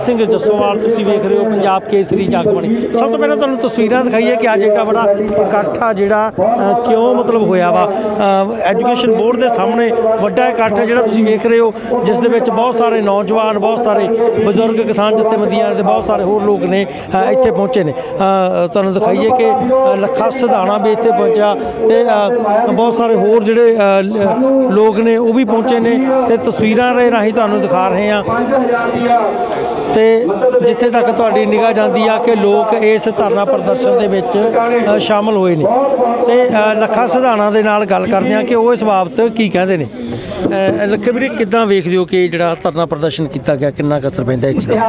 अजीत सिंह जस्सोवाल तुसीं वेख रहे हो पंजाब केसरी जग बनी। सब तो पहले तुहानूं तस्वीरां दिखाईए कि अज एडा बड़ा इकट्ठ आ जिहड़ा क्यों मतलब होया वा। एजुकेशन बोर्ड के सामने वड्डा इकट्ठ जिहड़ा तुसीं वेख रहे हो, जिस दे विच बहुत सारे नौजवान, बहुत सारे बजुर्ग, किसान जथेबंदियां ते बहुत सारे होर लोग ने इत्थे पहुंचे ने। तुहानूं दिखाईए कि लखा सिधाना भी इत्थे पहुंचा ते बहुत सारे होर जिहड़े लोग ने वो भी पहुंचे ने ते तस्वीरां दे राहीं तुहानूं दिखा रहे हैं। ते जिथे तक तुहाडी निगाह जाती है कि लोग इस धरना प्रदर्शन दे विच शामिल होए ने ते लखा सिधाना दे नाल गल करदे हां कि वो इस बाबत की कहंदे ने। लखे वीरे किद्दां वेखदे हो कि जिहड़ा धरना प्रदर्शन किया गया किन्ना कसर पैंदा इस चीज़?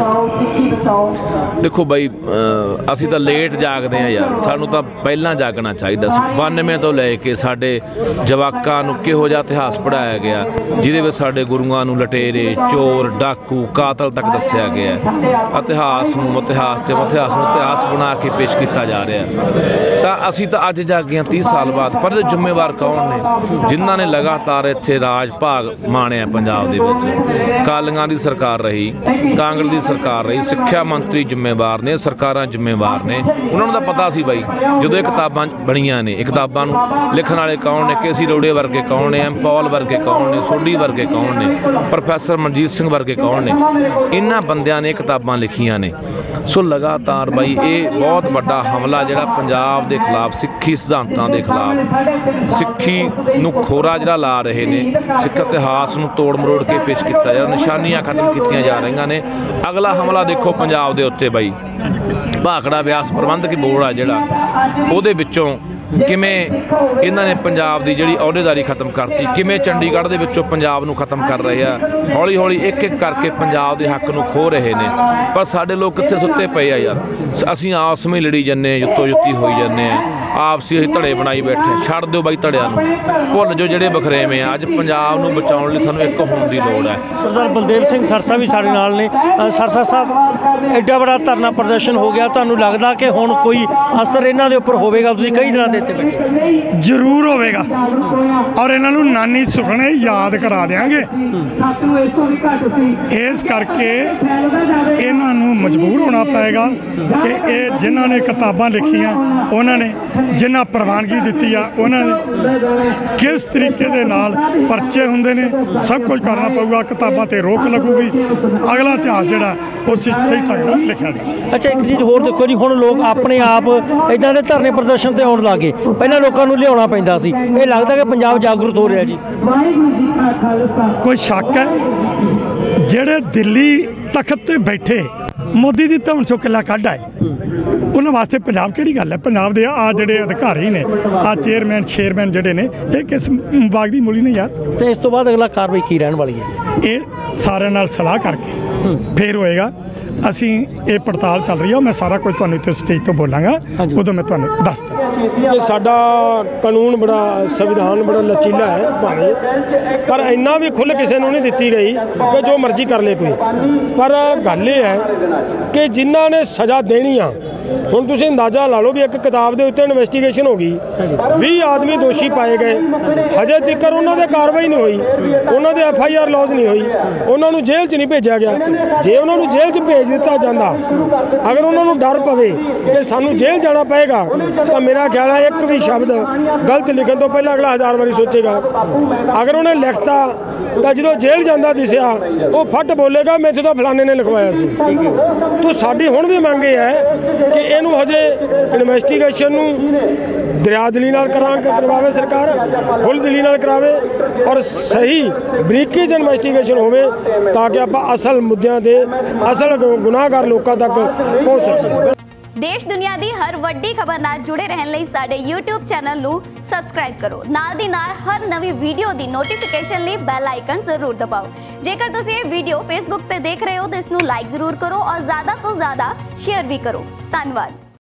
देखो बई असीं तां लेट जागदे हैं यार, सानूं तां पहलां जागना चाहिदा सी। 92 तो लैके साडे जवाकां नूं किहो जिहा इतिहास पढ़ाया गया जिहदे विच साडे गुरुआं नूं लटेरे, चोर, डाकू, कातल तक दस्सिया गया। इतिहास नूं इतिहास बना के पेश किया जा रहा तां असीं तां अज जागे हां 30 साल बाद। पर ये जिम्मेवार कौन ने जिन्हां ने लगातार इत्थे राज भाग माणिया पंजाब दे विच? कालियां दी सरकार रही, कांग्रेस दी सरकार रही, सिक्ख्या मंत्री जिम्मेवार ने, सरकारां जिम्मेवार ने। उन्होंने तो पता सी बई जो ये किताबां बणियां ने, किताबां नूं लिखण वाले कौन ने, केसी रोड़े वर्गे कौन ने, एम पॉल वर्गे कौन ने, सोढी वर्गे कौन ने, प्रोफैसर मनजीत सिंह वर्गे कौन ने, इन्हां बंदियां ने किताबां लिखियां ने। सो लगातार बई ये बहुत बड़ा हमला जिहड़ा पंजाब के खिलाफ, सिक्खी सिद्धांतां के खिलाफ, सिक्खी नूं खोरा जिहड़ा ला रहे ने, सिख इतिहास नूं तोड़ मरोड़ के पेश किया जा, निशानियां खत्म कीतियां जा रही ने। अगला हमला देखो पंजाब दे उत्ते बई भाखड़ा ब्यास प्रबंधक बोर्ड आ जिहड़ा ਉਹਦੇ ਵਿੱਚੋਂ किमें इन्हां ने पंजाब की जिहड़ी अहुदेदारी खत्म करती, किमें चंडीगढ़ दे विचों पंजाब नूं खत्म कर रहे हैं। हौली हौली एक एक करके पंजाब के हक नूं खो रहे हैं। पर साडे लोग कित्थे सुत्ते पे आ यार, असीं आपस में लड़ी जन्ने, जुत्तो जुत्ती होई जन्ने, आपसी असीं धड़े बनाई बैठे। छड्ड दिओ बाई धड़ियां नूं, भुल जो जिहड़े बखरेवे आ। अज पंजाब नूं बचाउण लई सानूं एक होण दी लोड़ है। सरदार बलदेव सिंह सरसा भी साडे नाल ने। सरसा साहब एडा बड़ा धरना प्रदर्शन हो गया, तुहानूं लगदा कि हुण कोई असर इन्हां दे उपर होवेगा? तुसीं कई दिनां जरूर होगा और इन्हों नानी सुखने याद करा देंगे। इस करके इन्हों मजबूर होना पेगा कि ये जिन्होंने किताबां लिखियां, उन्होंने जिन्ना प्रवानगी दी है, उन्होंने किस तरीके दे नाल परचे होंदे ने, सब कुछ करना पऊगा। किताबां ते रोक लगूगी, अगला इतिहास जिहड़ा वो सही ढंग नाल लिखिया जाए। अच्छा एक चीज़ होर देखो जी, हुण लोग अपने आप इदां दे धरने प्रदर्शन ते आउण लग गए। पहले लोगों को लिया पैंदा सी, ये लगता कि पंजाब जागरूक हो रहा जी? कोई शक है? जेड़े दिल्ली तख्त ते बैठे मोदी की धौन चो किला कढ़ आए, उन्होंने वास्ते पंजाब किहड़ी गल है? पंजाब के आ जिहड़े अधिकारी ने, आ चेयरमैन शेयरमैन जिहड़े ने, ये किस बाग की मूली ने यार? तो इस तो बाद अगला कार्रवाई की रहने वाली है? ये सारे नाल सलाह करके फिर होएगा। असी ये पड़ताल चल रही है, मैं सारा कुछ तुहानूं इत्थे स्टेज तो बोलांगा, उदों मैं तुहानूं दस दूँ। साडा कानून बड़ा, संविधान बड़ा लचीला है भावें, पर इन्ना भी खुल किसी को नहीं दी गई कि जो मर्जी कर ले कोई। पर गल ये है कि जिन्हों ने सज़ा देनी आ, हुण तुसीं अंदाज़ा ला लो भी एक किताब के उत्ते इन्वेस्टिगेशन हो गई, 20 आदमी दोषी पाए गए, हजे तक उन्होंने कार्रवाई नहीं हुई, उन्होंने FIR लॉज नहीं हुई, उन्होंने जेल च नहीं भेजा गया। जे उन्होंने जेल च भेज दिता जाता, अगर उन्होंने डर पवे कि सानू जेल जाना पएगा, तो मेरा ख्याल है एक भी शब्द गलत लिखने तो पहले अगला 1000 बारी सोचेगा। अगर उन्हें लिखता तो जो जेल जाता दिसिया, वो फट बोलेगा मैथों तो फलाने ने लिखवाया सी। तो साडी हुण भी मंग है कि इनू हजे इन्वेस्टिगेशन दरियादिली नाल करवावे सरकार, खुल दिली नाल करावे और सही बरीकी च इन्वेस्टिगेशन होवे, ताकि आप असल मुद्दों के असल गुनाहगार लोगों तक पहुँच सकें। देश दुनिया की हर वड्डी खबर नाल जुड़े रहने लई साडे YouTube चैनल नू सबसक्राइब करो। नाल दी नाल हर नवी वीडियो दी नोटिफिकेशन लई बैल आइकन जरूर दबाओ। जेकर तुसीं ये वीडियो फेसबुक ते देख रहे हो तो इसनू लाइक जरूर करो और ज़्यादा तो ज़्यादा शेयर भी करो। धन्यवाद।